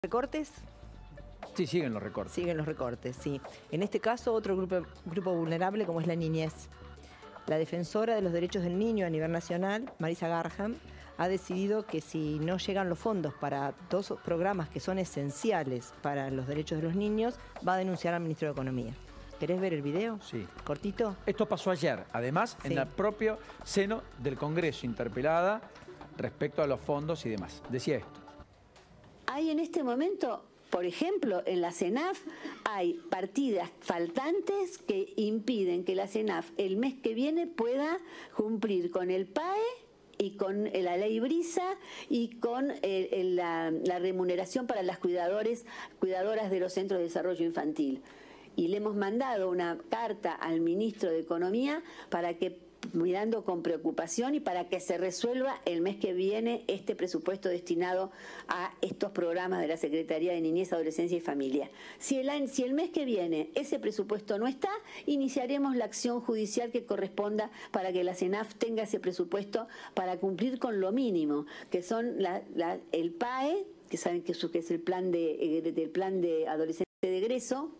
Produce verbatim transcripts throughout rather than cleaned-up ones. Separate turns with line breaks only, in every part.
¿Recortes?
Sí, siguen los recortes.
Siguen los recortes, sí. En este caso, otro grupo, grupo vulnerable como es la niñez. La defensora de los derechos del niño a nivel nacional, Marisa Garham, ha decidido que si no llegan los fondos para dos programas que son esenciales para los derechos de los niños, va a denunciar al ministro de Economía. ¿Querés ver el video?
Sí.
¿Cortito?
Esto pasó ayer, además,
Sí.
en el propio seno del Congreso, interpelada respecto a los fondos y demás. Decía esto.
Hay en este momento, por ejemplo, en la CENAF hay partidas faltantes que impiden que la CENAF el mes que viene pueda cumplir con el P A E y con la ley Brisa y con el, el, la, la remuneración para las cuidadores, cuidadoras de los centros de desarrollo infantil. Y le hemos mandado una carta al ministro de Economía para que mirando con preocupación y para que se resuelva el mes que viene este presupuesto destinado a estos programas de la Secretaría de Niñez, Adolescencia y Familia. Si el, si el mes que viene ese presupuesto no está, iniciaremos la acción judicial que corresponda para que la CENAF tenga ese presupuesto para cumplir con lo mínimo, que son la, la, el P A E, que saben que es el plan de, del plan de adolescente de egreso,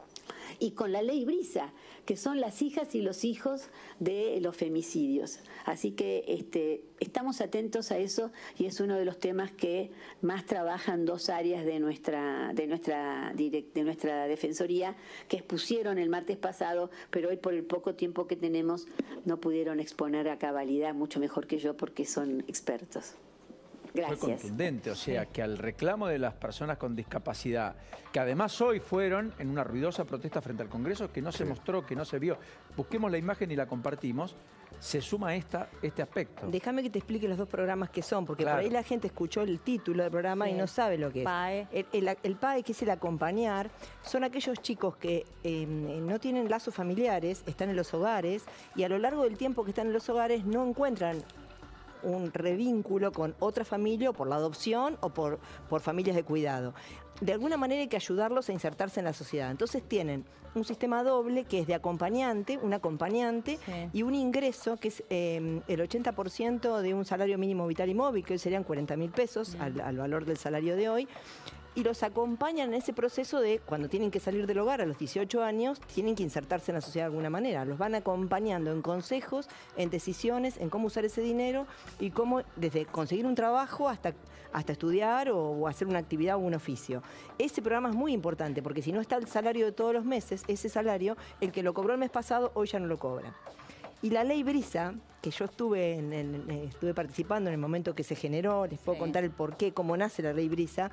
y con la ley Brisa, que son las hijas y los hijos de los femicidios. Así que este, estamos atentos a eso y es uno de los temas que más trabajan dos áreas de nuestra, de nuestra, de nuestra Defensoría, que expusieron el martes pasado, pero hoy por el poco tiempo que tenemos no pudieron exponer a cabalidad, mucho mejor que yo porque son expertos. Gracias.
Fue contundente, o sea, que al reclamo de las personas con discapacidad, que además hoy fueron en una ruidosa protesta frente al Congreso, que no se mostró, que no se vio, busquemos la imagen y la compartimos, se suma esta, este aspecto.
Déjame que te explique los dos programas que son, porque
Claro.
por ahí la gente escuchó el título del programa
Sí.
y no sabe lo que es.
P A E.
El, el, el P A E, que es el acompañar, son aquellos chicos que eh, no tienen lazos familiares, están en los hogares, y a lo largo del tiempo que están en los hogares no encuentran un revínculo con otra familia o por la adopción o por, por familias de cuidado. De alguna manera hay que ayudarlos a insertarse en la sociedad. Entonces tienen un sistema doble que es de acompañante, un acompañante
Sí.
y un ingreso que es eh, el ochenta por ciento de un salario mínimo vital y móvil, que hoy serían cuarenta mil pesos al, al valor del salario de hoy. Y los acompañan en ese proceso de cuando tienen que salir del hogar a los dieciocho años, tienen que insertarse en la sociedad de alguna manera. Los van acompañando en consejos, en decisiones, en cómo usar ese dinero y cómo, desde conseguir un trabajo hasta, hasta estudiar o, o hacer una actividad o un oficio. Ese programa es muy importante porque si no está el salario de todos los meses, ese salario, el que lo cobró el mes pasado, hoy ya no lo cobra. Y la ley Brisa, que yo estuve, en, en, estuve participando en el momento que se generó, les puedo
Sí.
contar el por qué, cómo nace la ley Brisa.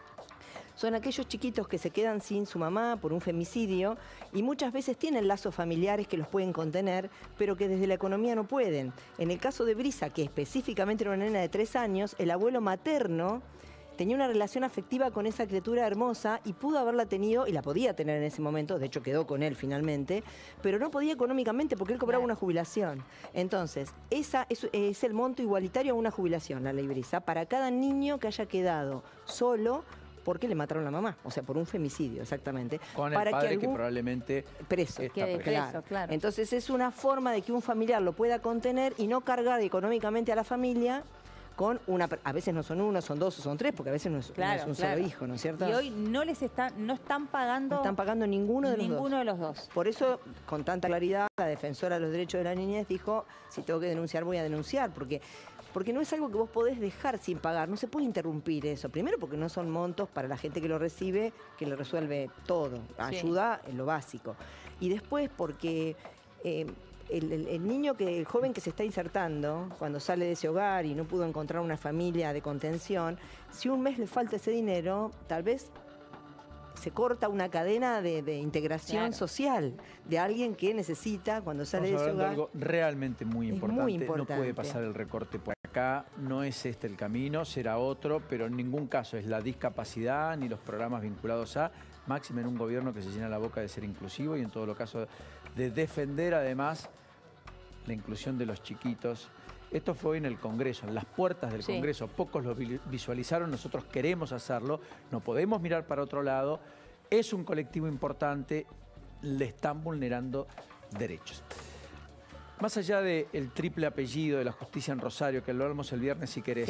Son aquellos chiquitos que se quedan sin su mamá por un femicidio y muchas veces tienen lazos familiares que los pueden contener, pero que desde la economía no pueden. En el caso de Brisa, que específicamente era una nena de tres años, el abuelo materno tenía una relación afectiva con esa criatura hermosa y pudo haberla tenido, y la podía tener en ese momento, de hecho quedó con él finalmente, pero no podía económicamente porque él cobraba
Claro.
una jubilación. Entonces, esa es, es el monto igualitario a una jubilación, la ley Brisa, para cada niño que haya quedado solo porque le mataron a la mamá, o sea, por un femicidio, exactamente.
Con el
para
padre que,
algún-
probablemente
preso.
está
Quede
preso.
preso, claro.
Entonces es una forma de que un familiar lo pueda contener y no cargar económicamente a la familia con una... A veces no son uno, son dos o son tres, porque a veces no es,
Claro,
no es un
claro.
solo hijo, ¿no es cierto?
Y hoy no les están, no están pagando,
no están pagando ninguno de los
ninguno
dos.
de los dos.
Por eso, con tanta claridad, la defensora de los derechos de la niñez dijo, si tengo que denunciar, voy a denunciar, porque... Porque no es algo que vos podés dejar sin pagar, no se puede interrumpir eso. Primero porque no son montos para la gente que lo recibe, que le resuelve todo, ayuda en lo básico. Y después porque eh, el, el- el niño, que el joven que se está insertando, cuando sale de ese hogar y no pudo encontrar una familia de contención, si un mes le falta ese dinero, tal vez se corta una cadena de, de integración
Claro.
social de alguien que necesita, cuando sale
Estamos
de ese
hablando de
hogar...
algo realmente muy
Es
importante.
muy
No puede
importante.
pasar el recorte por acá, no es este el camino, será otro, pero en ningún caso es la discapacidad ni los programas vinculados a, máxima en un gobierno que se llena la boca de ser inclusivo y en todo lo caso de defender además la inclusión de los chiquitos. Esto fue hoy en el Congreso, en las puertas del
Sí.
Congreso. Pocos lo vi- visualizaron, nosotros queremos hacerlo, no podemos mirar para otro lado. Es un colectivo importante, le están vulnerando derechos. Más allá del triple apellido de la justicia en Rosario, que lo hablamos el viernes si querés,
Sí.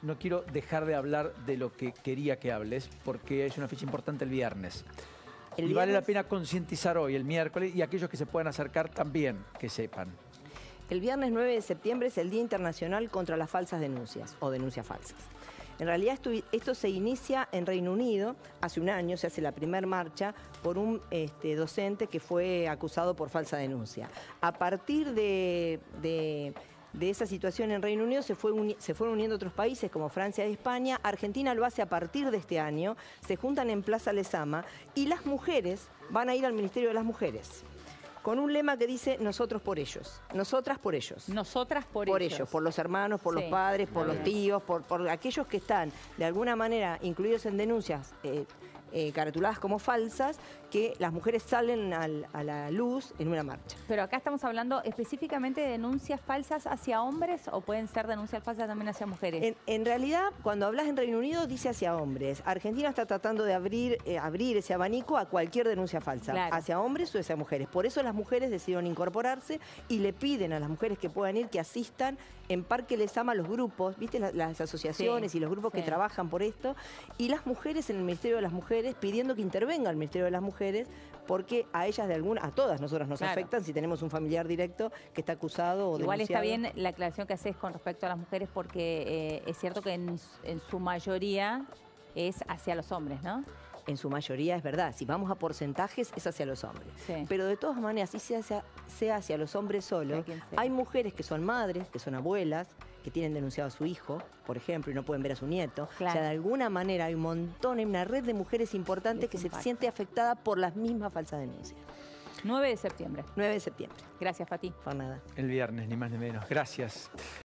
no quiero dejar de hablar de lo que quería que hables, porque es una fecha importante el viernes.
El
y
viernes...
vale la pena concientizar hoy, el miércoles, y aquellos que se puedan acercar también, que sepan.
El viernes nueve de septiembre es el Día Internacional contra las falsas denuncias o denuncias falsas. En realidad esto, esto se inicia en Reino Unido, hace un año se hace la primera marcha por un este, docente que fue acusado por falsa denuncia. A partir de, de, de esa situación en Reino Unido se, fue uni, se fueron uniendo otros países como Francia y España. Argentina lo hace a partir de este año, se juntan en Plaza Lezama y las mujeres van a ir al Ministerio de las Mujeres, con un lema que dice nosotros por ellos, nosotras por ellos.
Nosotras por,
por
ellos.
ellos, por los hermanos, por
Sí,
los padres, por los
bien.
tíos, por, por aquellos que están de alguna manera incluidos en denuncias eh, eh, caratuladas como falsas, que las mujeres salen al, a la luz en una marcha.
Pero acá estamos hablando específicamente de denuncias falsas hacia hombres o pueden ser denuncias falsas también hacia mujeres.
En, en realidad, cuando hablas en Reino Unido, dice hacia hombres. Argentina está tratando de abrir, eh, abrir ese abanico a cualquier denuncia falsa,
Claro.
hacia hombres o hacia mujeres. Por eso las mujeres decidieron incorporarse y le piden a las mujeres que puedan ir que asistan en Parque Lezama los grupos, ¿viste? Las, las asociaciones
Sí,
y los grupos
sí.
que trabajan por esto. Y las mujeres en el Ministerio de las Mujeres pidiendo que intervenga el Ministerio de las Mujeres porque a ellas de alguna, a todas nosotras nos
Claro.
afectan si tenemos un familiar directo que está acusado o
Igual
denunciado.
está bien la aclaración que haces con respecto a las mujeres porque eh, es cierto que en, en su mayoría es hacia los hombres, ¿no?
En su mayoría es verdad, si vamos a porcentajes es hacia los hombres.
Sí.
Pero de todas maneras, si sea hacia, sea hacia los hombres solos,
Sea quien sea.
hay mujeres que son madres, que son abuelas, que tienen denunciado a su hijo, por ejemplo, y no pueden ver a su nieto.
Claro.
O sea, de alguna manera hay un montón, hay una red de mujeres importantes
Les
que
impacta.
se siente afectada por las mismas falsas denuncias.
nueve de septiembre.
nueve de septiembre,
Gracias, Fati.
por nada.
El viernes, ni más ni menos. Gracias.